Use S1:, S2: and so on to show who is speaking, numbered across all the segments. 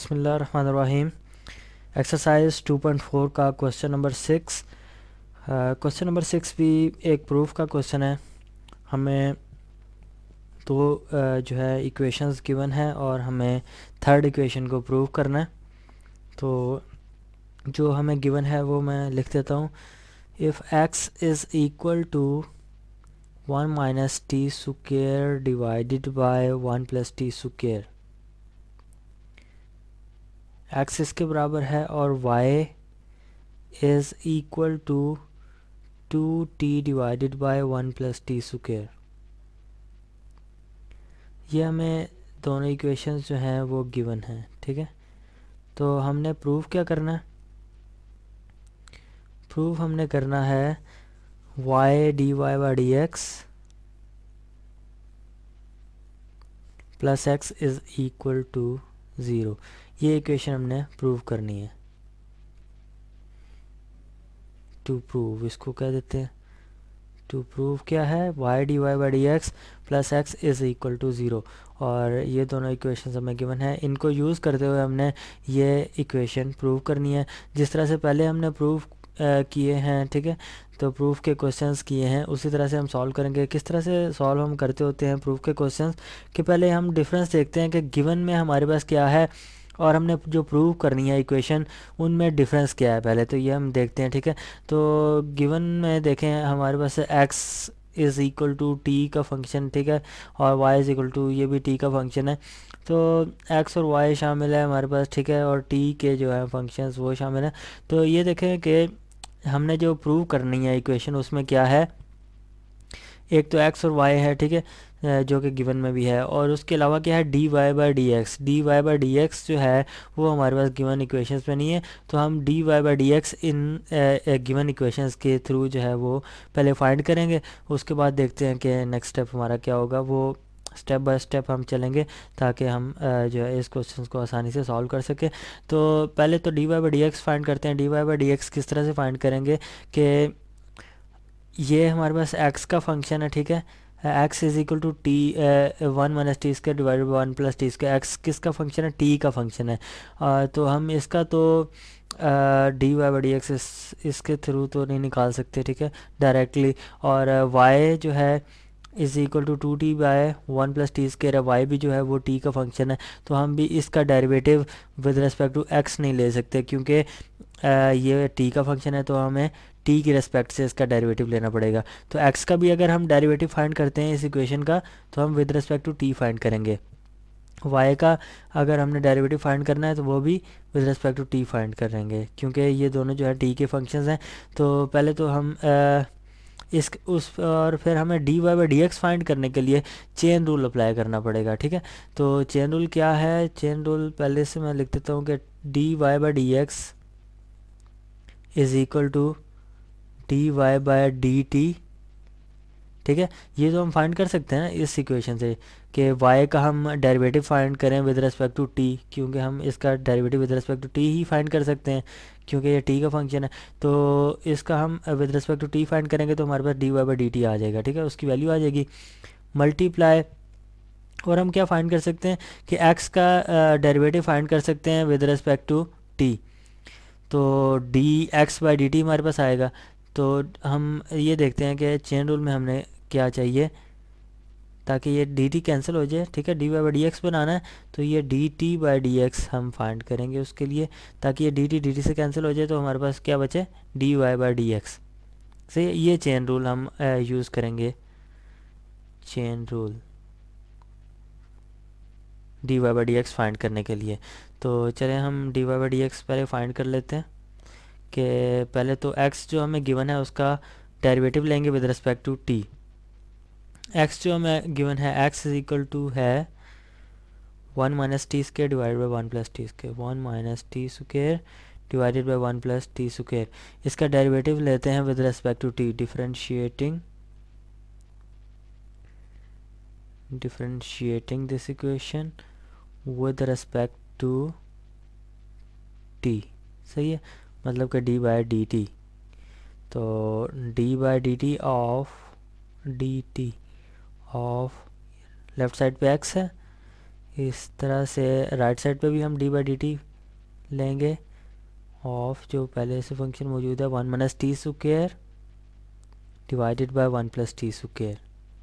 S1: बिस्मिल्लाहिर्रहमानिर्रहीम। एक्सरसाइज 2.4 का question number 6। Question number 6 भी एक प्रूफ का क्वेश्चन है। हमें तो जो है इक्वेशंस गिवन है और हमें थर्ड इक्वेशन को प्रूव करना है। तो जो हमें गिवन है वो मैं लिख देता हूँ। If x is equal to 1 minus t square divided by 1 plus t square, x इसके बराबर है और y is equal to 2t divided by 1 plus t square. ये हमें दोनों इक्वेशंस जो हैं वो गिवन हैं, ठीक है। तो हमने प्रूफ क्या करना है? प्रूफ हमने करना है y dy by d x plus x is equal to 0। ये इक्वेशन हमने प्रूव करनी है। टू प्रूव इसको कह देते हैं। टू प्रूव क्या है? y dy by d x plus x is equal to 0। और ये दोनों इक्वेशन हमें गिवन है। इनको यूज़ करते हुए हमने ये इक्वेशन प्रूव करनी है। जिस तरह से पहले हमने प्रूव किए हैं, ठीक है, तो प्रूफ के क्वेश्चंस किए हैं, उसी तरह से हम सॉल्व करेंगे। किस तरह से सॉल्व हम करते होते हैं प्रूफ के क्वेश्चंस कि पहले हम डिफरेंस देखते हैं कि गिवन में हमारे पास क्या है और हमने जो प्रूव करनी है इक्वेशन उनमें डिफरेंस क्या है। पहले तो ये हम देखते हैं, ठीक है। तो गिवन में देखें हमारे पास x is equal to t का फंक्शन, ठीक है, और y इज़ इक्वल टू ये भी t का फंक्शन है। तो x और y शामिल है हमारे पास, ठीक है, और t के जो है फंक्शंस वो शामिल है। तो ये देखें कि हमने जो प्रूव करनी है इक्वेशन उसमें क्या है, एक तो x और y है, ठीक है, जो कि गिवन में भी है, और उसके अलावा क्या है dy by d x. D y by d x जो है वो हमारे पास गिवन इक्वेशंस में नहीं है। तो हम dy बाई डी एक्स इन गिवन इक्वेशंस के थ्रू जो है वो पहले फाइंड करेंगे। उसके बाद देखते हैं कि नेक्स्ट स्टेप हमारा क्या होगा। वो स्टेप बाय स्टेप हम चलेंगे ताकि हम जो है इस क्वेश्चन को आसानी से सॉल्व कर सकें। तो पहले तो dy by d x find करते हैं। dy बाई डी एक्स किस तरह से फाइंड करेंगे कि ये हमारे पास x का फंक्शन है, ठीक है। x is equal to t 1 minus t square divided by 1 plus t square. x किसका फंक्शन है? t का फंक्शन है। तो हम इसका तो d y by d x इसके थ्रू तो नहीं निकाल सकते, ठीक है, डायरेक्टली। और y जो है is equal to 2t by 1 plus t square है। y भी जो है वो t का फंक्शन है। तो हम भी इसका derivative with respect to x नहीं ले सकते क्योंकि ये t का फंक्शन है, तो हमें t की रिस्पेक्ट से इसका डेरिवेटिव लेना पड़ेगा। तो x का भी अगर हम डेरिवेटिव फाइंड करते हैं इस इक्वेशन का तो हम with respect to t find करेंगे। y का अगर हमने डेरिवेटिव फाइंड करना है तो वो भी with respect to t find करेंगे क्योंकि ये दोनों जो है t के फंक्शंस हैं। तो पहले तो हम इस उस और फिर हमें d y by d x find करने के लिए चेन रूल अप्लाई करना पड़ेगा, ठीक है। तो चेन रूल क्या है? चेन रूल पहले से मैं लिख देता हूँ कि d y by d x is equal to d y by d t, ठीक है। ये तो हम फाइंड कर सकते हैं इस इक्वेशन से कि y का हम डेरिवेटिव फाइंड करें विद रिस्पेक्ट टू t, क्योंकि हम इसका derivative with respect to t ही फाइंड कर सकते हैं क्योंकि ये t का फंक्शन है। तो इसका हम with respect to t find करेंगे तो हमारे पास d y by d t आ जाएगा, ठीक है, उसकी वैल्यू आ जाएगी मल्टीप्लाई। और हम क्या फाइंड कर सकते हैं कि x का डेरिवेटिव फाइंड कर सकते हैं विद रिस्पेक्ट टू t। तो d x by d t हमारे पास आएगा। तो हम ये देखते हैं कि चेन रूल में हमने क्या चाहिए ताकि ये डी टी कैंसिल हो जाए, ठीक है। D y by d x बनाना है तो ये d t by d x हम फाइंड करेंगे उसके लिए, ताकि ये डी टी से कैंसिल हो जाए तो हमारे पास क्या बचे? D y by d x. से ये चेन रूल हम यूज़ करेंगे। Chain rule d y by d x find करने के लिए। तो चलें हम d y by d x पहले फाइंड कर लेते हैं कि पहले तो x जो हमें गिवन है उसका डेरिवेटिव लेंगे with respect to t। x जो हमें गिवन है x इज इक्वल टू है 1 minus t square divided by 1 plus t square. 1 minus t square divided by 1 plus t square. इसका डेरिवेटिव लेते हैं with respect to t। Differentiating this equation with respect to t, सही है, मतलब कि d by d t. तो d by d t of left side पे x है, इस तरह से राइट साइड पे भी हम डी बाई डी टी लेंगे ऑफ जो पहले से फंक्शन मौजूद है 1 minus t square divided by 1 plus t square.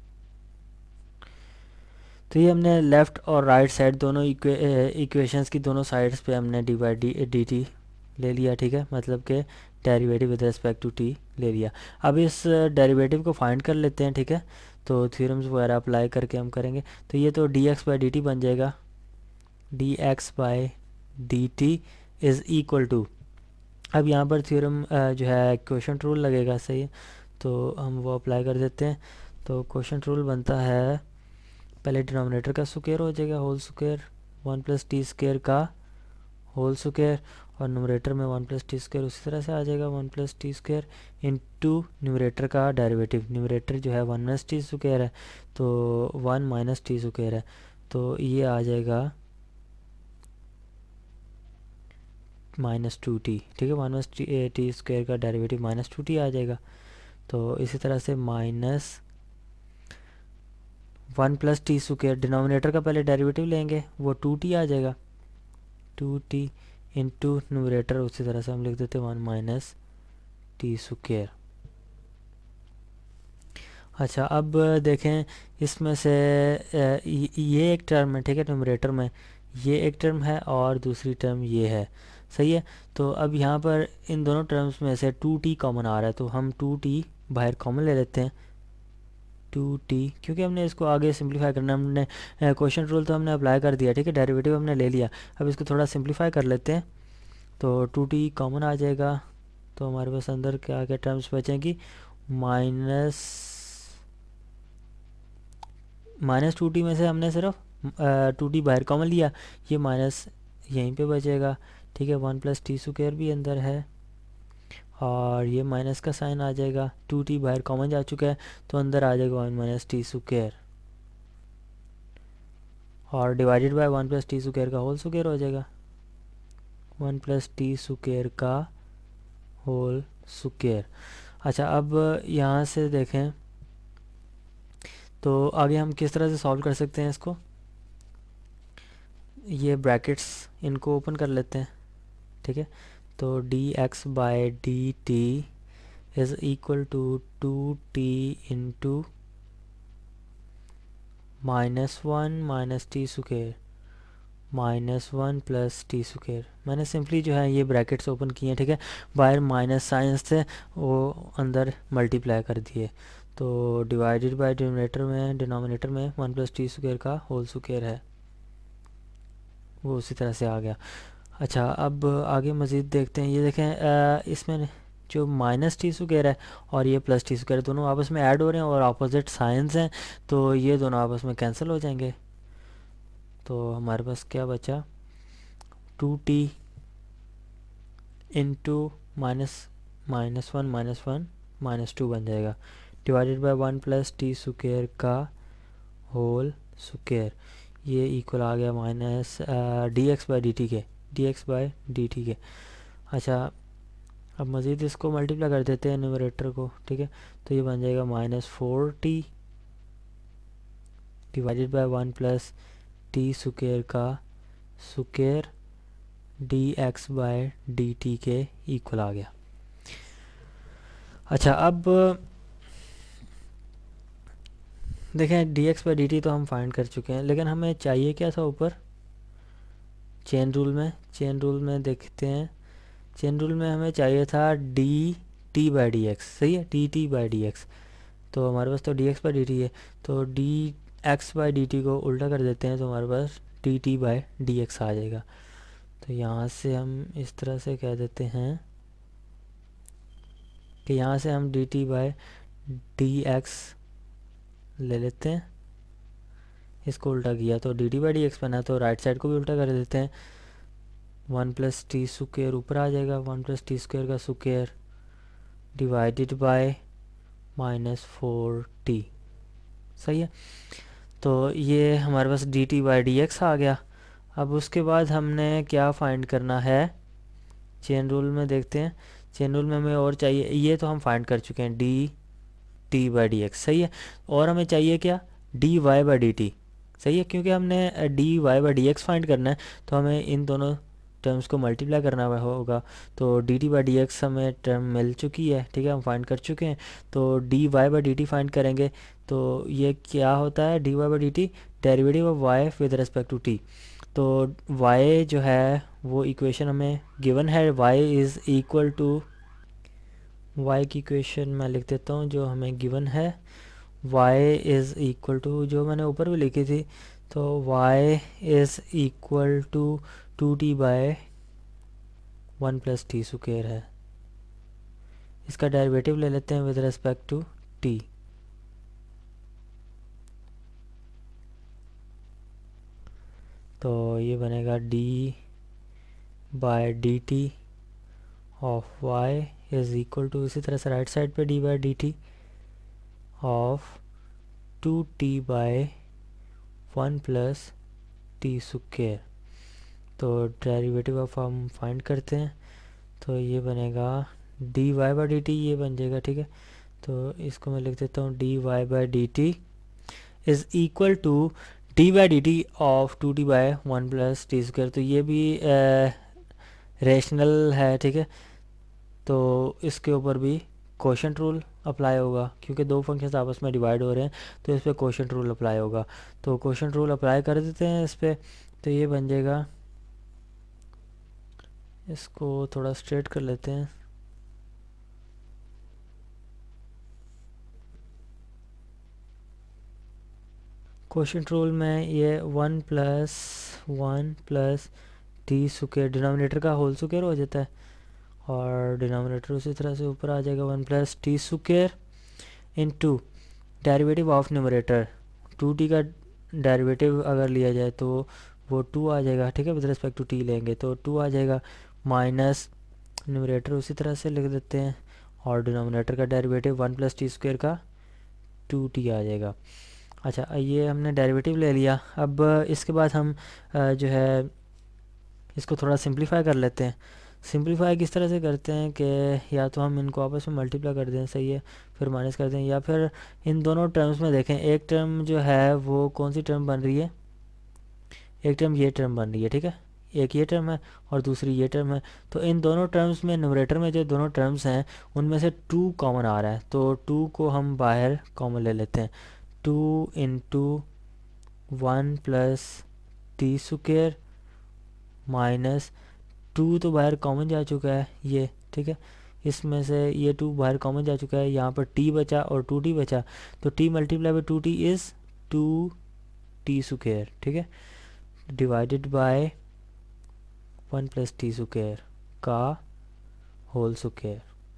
S1: तो ये हमने लेफ़्ट और राइट साइड दोनों इक्वेशंस की दोनों साइड्स पे हमने डी बाई डी टी ले लिया, ठीक है, मतलब कि derivative with respect to t ले लिया। अब इस डेरिवेटिव को फाइंड कर लेते हैं, ठीक है, तो थ्योरम्स वगैरह अप्लाई करके हम करेंगे। तो ये तो d x by d t बन जाएगा, d x by d t is equal to, अब यहाँ पर थ्योरम जो है क्वोशंट रूल लगेगा, सही है, तो हम वो अप्लाई कर देते हैं। तो क्वोशंट रूल बनता है, पहले डिनोमिनेटर का स्क्वायर हो जाएगा whole square 1 plus t square का होल स्क्वायर, और न्यूमरेटर में 1 प्लस टी स्क्वायर उसी तरह से आ जाएगा 1 plus t square into numerator का डेरिवेटिव, न्यूमरेटर जो है 1 माइनस टी स्क्वायर है तो 1 माइनस टी स्क्वायर है, तो ये आ जाएगा -2t, ठीक है, 1 माइनस टी स्क्वायर का डेरिवेटिव -2t आ जाएगा। तो इसी तरह से minus 1 plus t square, denominator का पहले डेरिवेटिव लेंगे वो 2t आ जाएगा, 2t इंटू न्यूमरेटर उसी तरह से हम लिख देते हैं 1 माइनस टी स्क्वायर। अच्छा, अब देखें इसमें से ये एक टर्म है, ठीक है, न्यूमरेटर में ये एक टर्म है और दूसरी टर्म ये है, सही है। तो अब यहाँ पर इन दोनों टर्म्स में से 2t कॉमन आ रहा है, तो हम 2t बाहर कॉमन ले लेते हैं, 2t, क्योंकि हमने इसको आगे सिंप्लीफाई करना, हमने क्वोशंट रूल तो हमने अप्लाई कर दिया, ठीक है, डेरिवेटिव हमने ले लिया, अब इसको थोड़ा सिंप्लीफाई कर लेते हैं। तो 2t कॉमन आ जाएगा, तो हमारे पास अंदर क्या क्या टर्म्स बचेंगी, माइनस 2t में से हमने सिर्फ 2t बाहर कॉमन लिया, ये माइनस यहीं पे बचेगा, ठीक है, 1 प्लस टी स्क्वायर भी अंदर है और ये माइनस का साइन आ जाएगा, 2t बाहर कॉमन जा चुका है तो अंदर आ जाएगा 1 माइनस टी स्क्वायर और divided by 1 plus t square का होल स्क्वायर हो जाएगा, 1 प्लस टी स्क्वायर का होल स्क्वायर। अच्छा, अब यहाँ से देखें तो आगे हम किस तरह से सॉल्व कर सकते हैं इसको, ये ब्रैकेट्स इनको ओपन कर लेते हैं, ठीक है, तो d x by d t is equal to 2t into -1 minus t square -1 plus t square. मैंने सिंपली जो है ये ब्रैकेट्स ओपन किए हैं, ठीक है, बाहर माइनस साइन से वो अंदर मल्टीप्लाई कर दिए, तो डिवाइडेड बाय डिनोमिनेटर में 1 प्लस टी स्क्वायर का होल स्क्वायर है, वो उसी तरह से आ गया। अच्छा, अब आगे मज़ीद देखते हैं, ये देखें इसमें जो माइनस टी स्क्वायर है और ये प्लस टी स्क्वायर दोनों आपस में ऐड हो रहे हैं और अपोजिट साइंस हैं, तो ये दोनों आपस में कैंसिल हो जाएंगे, तो हमारे पास क्या बचा, 2t इंटू -1 -2 बन जाएगा, divided by 1 plus t square का होल स्क्वायर, ये इक्वल आ गया minus d x by d t के। अच्छा, अब मज़ीद इसको मल्टीप्लाई कर देते हैं न्यूमरेटर को, ठीक है, तो ये बन जाएगा -4t divided by 1 plus t square का square d x by d t के इक्वल आ गया। अच्छा, अब देखें d x by d t तो हम फाइंड कर चुके हैं, लेकिन हमें चाहिए क्या था ऊपर, चेन रूल में देखते हैं, चेन रूल में हमें चाहिए था d t by d x, सही है, d t by d x, तो हमारे पास तो d x by d t है, तो d x by d t को उल्टा कर देते हैं तो हमारे पास d t by d x आ जाएगा। तो यहाँ से हम इस तरह से कह देते हैं कि यहाँ से हम d t by d x ले लेते हैं, इसको उल्टा किया तो d t by d x बना, तो राइट साइड को भी उल्टा कर देते हैं, 1 प्लस टी स्क्वायर ऊपर आ जाएगा, 1 प्लस टी स्क्वायर का स्क्वायर डिवाइडेड बाय -4t, सही है, तो ये हमारे पास d t by d x आ गया। अब उसके बाद हमने क्या फाइंड करना है, चेन रूल में देखते हैं, चेन रूल में हमें और चाहिए, ये तो हम फाइंड कर चुके हैं d t by d x, सही है, और हमें चाहिए क्या, d y by d t, सही है, क्योंकि हमने d y by d x find करना है, तो हमें इन दोनों टर्म्स को मल्टीप्लाई करना होगा। तो d t by d x हमें टर्म मिल चुकी है, ठीक है, हम फाइंड कर चुके हैं। तो d y by d t find करेंगे, तो ये क्या होता है, d y by d t derivative of y with respect to t. तो वाई जो है वो इक्वेशन हमें गिवन है, y is equal to, y की इक्वेशन मैं लिख देता हूँ जो हमें गिवन है, y इज़ इक्वल टू, जो मैंने ऊपर भी लिखी थी, तो y is equal to 2t by 1 + t² है। इसका डेरिवेटिव ले लेते हैं विद रिस्पेक्ट टू t। तो ये बनेगा d by d t of y is equal to, इसी तरह से राइट साइड पे d by d t of 2t by 1 + t²। तो डेरिवेटिव ऑफ हम फाइंड करते हैं, तो ये बनेगा d y by d t, ये बन जाएगा, ठीक है। तो इसको मैं लिख देता हूँ d y by d t is equal to d by d t of 2t by 1 + t²। तो ये भी रेशनल है, ठीक है। तो इसके ऊपर भी कोशेंट रूल अप्लाई होगा, क्योंकि दो फंक्शंस आपस में डिवाइड हो रहे हैं, तो इस पर कोशेंट रूल अप्लाई होगा। तो कोशेंट रूल अप्लाई कर देते हैं इस पर, तो ये बन जाएगा, इसको थोड़ा स्ट्रेट कर लेते हैं। क्वोशिएंट रूल में ये 1 + 1 + t² डिनोमिनेटर का होल स्क्वायर हो जाता है, और डिनोमिनेटर उसी तरह से ऊपर आ जाएगा 1 + t² into derivative of numerator. 2t का डेरिवेटिव अगर लिया जाए तो वो 2 आ जाएगा, ठीक है, विद रिस्पेक्ट टू t लेंगे तो 2 आ जाएगा, माइनस न्यूमरेटर उसी तरह से लिख देते हैं, और डिनोमिनेटर का डेरिवेटिव 1 + t² का 2t आ जाएगा। अच्छा, ये हमने डेरिवेटिव ले लिया। अब इसके बाद हम जो है इसको थोड़ा सिंप्लीफाई कर लेते हैं। सिंप्लीफाई किस तरह से करते हैं कि या तो हम इनको आपस में मल्टीप्लाई कर दें, सही है, फिर माइनस कर दें, या फिर इन दोनों टर्म्स में देखें, एक टर्म जो है वो कौन सी टर्म बन रही है, एक टर्म ये टर्म बन रही है, ठीक है, एक ये टर्म है और दूसरी ये टर्म है। तो इन दोनों टर्म्स में न्यूमरेटर में जो दोनों टर्म्स हैं उनमें से 2 कॉमन आ रहा है, तो 2 को हम बाहर कॉमन ले लेते हैं। 2 इंटू 1 + t² माइनस 2 तो बाहर कॉमन जा चुका है ये, ठीक है, इसमें से ये 2 बाहर कॉमन जा चुका है, यहाँ पर t बचा और 2t बचा, तो t multiply by 2t is 2t², ठीक है, डिवाइडेड बाय 1 + t² का होल स्क्वायर।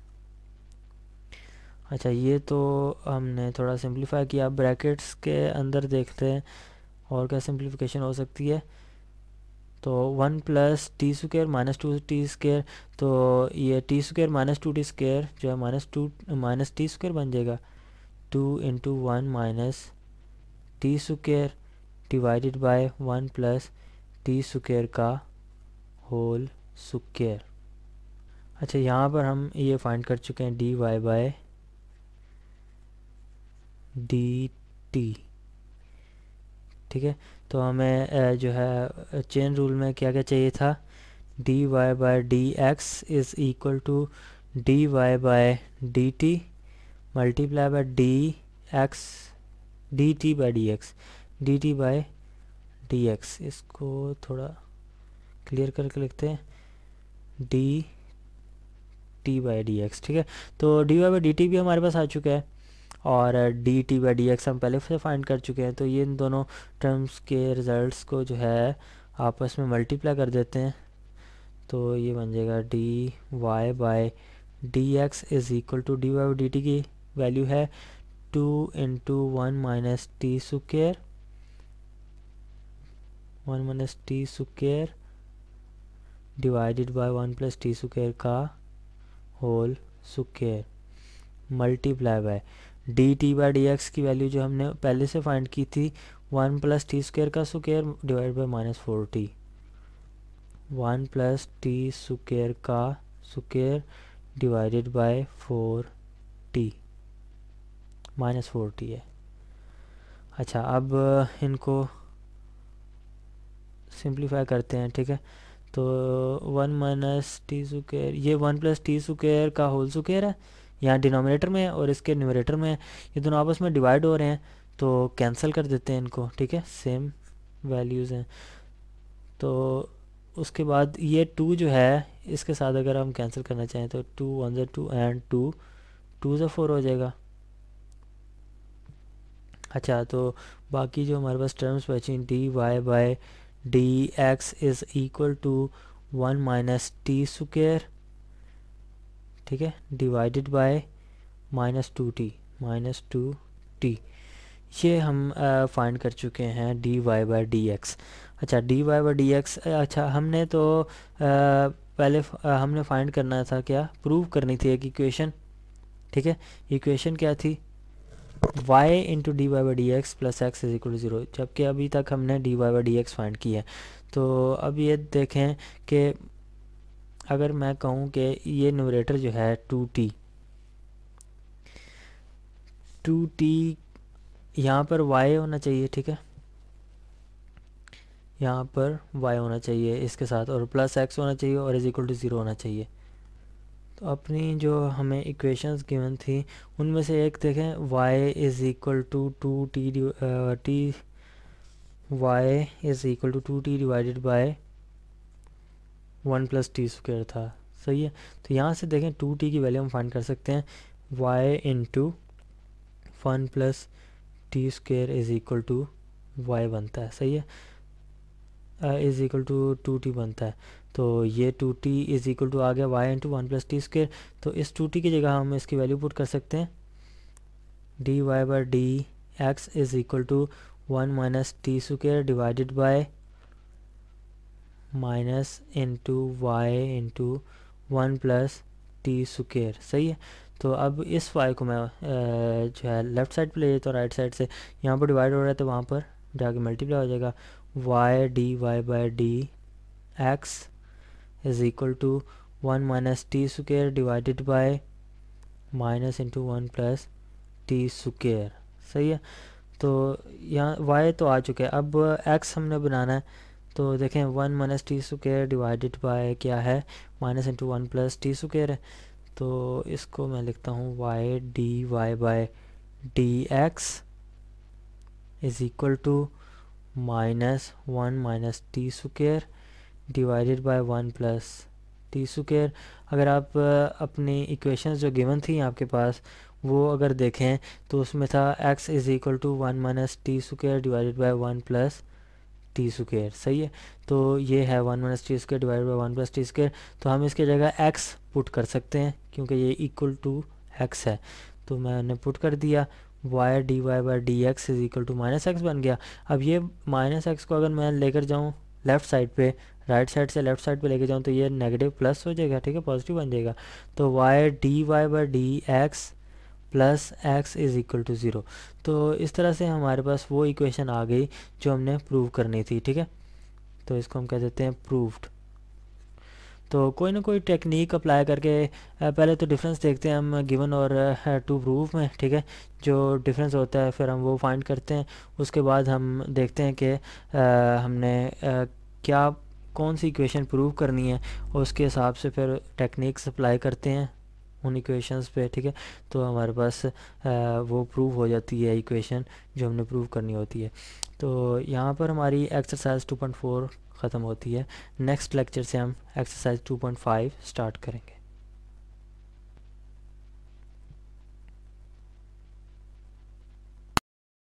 S1: अच्छा, ये तो हमने थोड़ा सिंप्लीफाई किया, ब्रैकेट्स के अंदर देखते हैं और क्या सिंप्लीफिकेशन हो सकती है। तो 1 + t² माइनस 2t², तो ये t² माइनस 2t² जो है माइनस t² बन जाएगा। 2 into 1 minus t² divided by 1 + t² का होल स्क्वायर। अच्छा, यहाँ पर हम ये फाइंड कर चुके हैं d y by d t, ठीक है। तो हमें जो है चेन रूल में क्या क्या चाहिए था, d y by d x is equal to d y by d t multiply by d x d t by d x, d t by d x. इसको थोड़ा क्लियर करके लिखते हैं, d t by d x, ठीक है। तो d y by d t भी हमारे पास आ चुका है, और d t by d x हम पहले से फाइंड कर चुके हैं। तो ये इन दोनों टर्म्स के रिज़ल्ट्स को जो है आपस में मल्टीप्लाई कर देते हैं, तो ये बन जाएगा d y by d x is equal to d y by d t की वैल्यू है 2 into 1 minus t² 1 minus t² divided by 1 + t² का whole square multiply by d t by d x की value जो हमने पहले से find की थी 1 + t² का square divide by -4t, 1 + t² का square divided by 4t, -4t है। अच्छा, अब इनको सिंप्लीफाई करते हैं, ठीक है। तो 1 माइनस टी स्क्वायर, ये 1 प्लस टी स्क्वायर का होल स्क्वायर है, यहाँ डिनोमिनेटर में है और इसके न्यूमरेटर में है, ये दोनों आपस में डिवाइड हो रहे हैं तो कैंसिल कर देते हैं इनको, ठीक है, सेम वैल्यूज़ हैं। तो उसके बाद ये 2 जो है इसके साथ अगर हम कैंसिल करना चाहें तो 2 1 ज़ा 2 एंड 2 2 ज़ा 4 हो जाएगा। अच्छा, तो बाकी जो हमारे पास टर्म्स बची, d y by d x is equal to 1 minus t square, ठीक है, डिवाइडेड बाय -2t, ये हम फाइंड कर चुके हैं d y by d x. अच्छा, d y by d x, अच्छा हमने तो पहले हमने फाइंड करना था, क्या प्रूव करनी थी एक इक्वेशन, ठीक है। इक्वेशन क्या थी, y into d y by d x plus x is equal to 0, जबकि अभी तक हमने d y by d x find किया है। तो अब ये देखें कि अगर मैं कहूँ कि ये न्यूमरेटर जो है 2t, यहाँ पर y होना चाहिए, ठीक है, यहाँ पर y होना चाहिए इसके साथ, और प्लस x होना चाहिए और इज इक्वल टू 0 होना चाहिए। तो अपनी जो हमें इक्वेशंस गिवन थी उनमें से एक देखें, y is equal to 2t y is equal to 2t divided by 1 plus t square था, सही है। तो यहाँ से देखें 2t की वैल्यू हम फाइंड कर सकते हैं, y into 1 plus t square is equal to y बनता है, सही है, इज़ इक्वल टू 2t बनता है। तो ये 2t इज़ इक्वल टू आ गया y into 1 plus t square. तो इस 2t की जगह हम इसकी वैल्यू पुट कर सकते हैं, d y by d x is equal to 1 minus t square divided by minus into y into 1 plus t square, सही है। तो अब इस y को मैं जो है लेफ़्ट साइड पे ले लेता हूँ, राइट साइड से यहाँ पर डिवाइड हो रहा है तो वहाँ पर जाके मल्टीप्लाई हो जाएगा, y d y by d x is equal to 1 minus t square divided by minus into 1 plus t square, सही है। तो यहाँ y तो आ चुका है, अब x हमने बनाना है। तो देखें 1 minus t square divided by क्या है, minus into 1 plus t square है। तो इसको मैं लिखता हूँ y d y by d x is equal to -1 minus t square divided by 1 plus t square. अगर आप अपनी इक्वेशंस जो गिवन थी आपके पास वो अगर देखें तो उसमें था x is equal to 1 minus t square divided by 1 plus t square, सही है। तो ये है 1 minus t square divided by 1 plus t square. तो हम इसकी जगह x पुट कर सकते हैं क्योंकि ये इक्वल टू x है। तो मैंने पुट कर दिया, y d y by d x is equal to minus x बन गया। अब ये माइनस एक्स को अगर मैं लेकर जाऊँ लेफ़्ट साइड पे, राइट साइड से लेफ़्ट साइड पे लेके जाऊँ तो ये नेगेटिव प्लस हो जाएगा, ठीक है, पॉजिटिव बन जाएगा। तो y d y by d x plus x is equal to 0। तो इस तरह से हमारे पास वो इक्वेशन आ गई जो हमने प्रूव करनी थी, ठीक है। तो इसको हम कह देते हैं प्रूव्ड। तो कोई ना कोई टेक्निक अप्लाई करके पहले तो डिफरेंस देखते हैं हम गिवन और टू प्रूव में, ठीक है। जो डिफरेंस होता है फिर हम वो फाइंड करते हैं, उसके बाद हम देखते हैं कि हमने क्या कौन सी इक्वेशन प्रूव करनी है और उसके हिसाब से फिर टेक्निक्स अप्लाई करते हैं उन इक्वेशंस पे, ठीक है। तो हमारे पास वो प्रूव हो जाती है इक्वेशन जो हमने प्रूव करनी होती है। तो यहाँ पर हमारी एक्सरसाइज 2.4 ख़त्म होती है। नेक्स्ट लेक्चर से हम एक्सरसाइज 2.5 स्टार्ट करेंगे।